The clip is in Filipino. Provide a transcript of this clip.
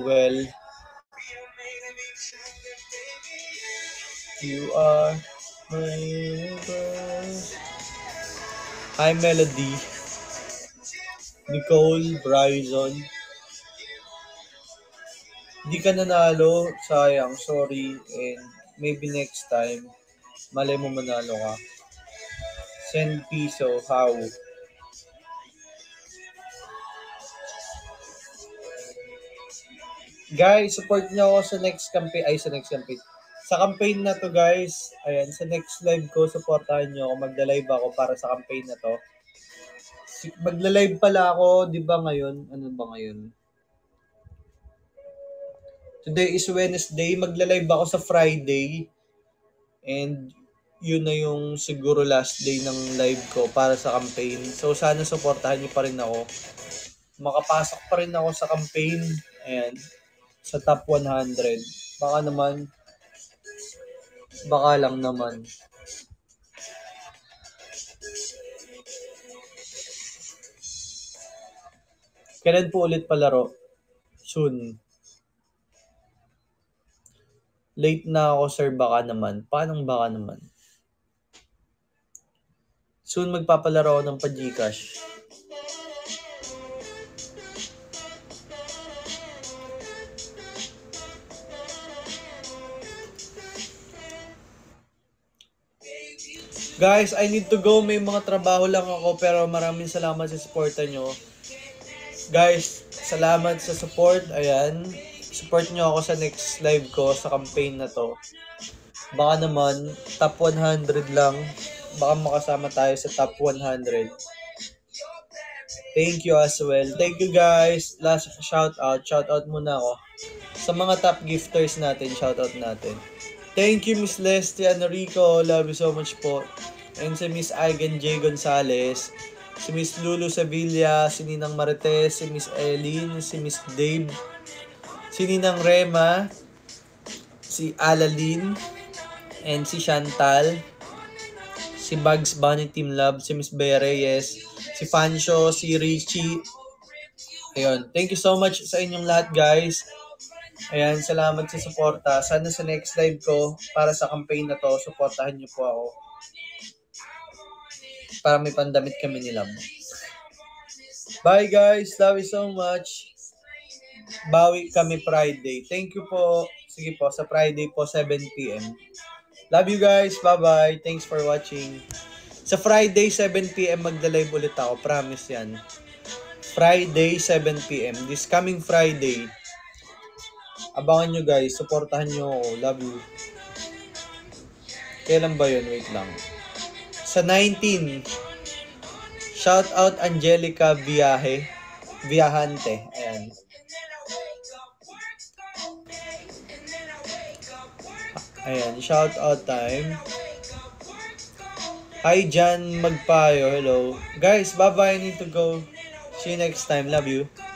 well. You are my universe. Hi, Melody. Nicole, Bryson. Di ka nanalo. Sayang, sorry. And maybe next time, malay mo manalo ka. Send piso, how? Guys, support nyo ako sa next campaign. Ay, sa next campaign. Sa campaign na to, guys. Ayan, sa next live ko, supportahan nyo ako. Magla-live ako para sa campaign na to. Magla-live pala ako, di ba ngayon? Ano ba ngayon? Today is Wednesday. Magla-live ako sa Friday. And yun na yung siguro last day ng live ko para sa campaign. So, sana supportahan nyo pa rin ako. Makapasok pa rin ako sa campaign. Ayan. Sa top 100. Baka lang naman. Kailan po ulit palaro? Soon. Late na ako, sir. Baka naman. Paano baka naman? Soon magpapalaro ako ng pa-Gcash. Guys, I need to go. May mga trabaho lang ako pero maraming salamat sa suporta nyo. Guys, salamat sa support. Ayan. Support nyo ako sa next live ko sa campaign na to. Baka naman, top 100 lang. Baka makasama tayo sa top 100. Thank you as well. Thank you guys. Last shout out. Shout out muna ako. Sa mga top gifters natin, shout out natin. Thank you, Miss Leslie Anorico. Love you so much po. And si Miss Aigen J. Gonzalez. Si Miss Lulu Sevilla. Si Ninang Marites. Si Miss Eileen. Si Miss Dave. Si Ninang Rema. Si Alaline. And si Chantal. Si Bugs Bunny Team Love. Si Miss Bea Reyes. Si Fancho. Si Richie. Ayun. Thank you so much sa inyong lahat, guys. Ayan, salamat sa suporta. Sana sa next live ko, para sa campaign na to, suportahan niyo po ako. Para may pandamit kami ni Love. Bye guys, love you so much. Bawi kami Friday. Thank you po. Sige po, sa Friday po, 7 p.m. Love you guys, bye-bye. Thanks for watching. Sa Friday, 7 p.m. magda-live ulit ako. Promise yan. Friday, 7 p.m. This coming Friday. Abangan nyo guys, supportahan nyo ako. Love you. Kailan ba yun? Wait lang. Sa 19, shout out Angelica Viajante. Ayan. Ayan, shout out time. Hi Jan Magpayo, hello. Guys, bye-bye, I need to go. See you next time. Love you.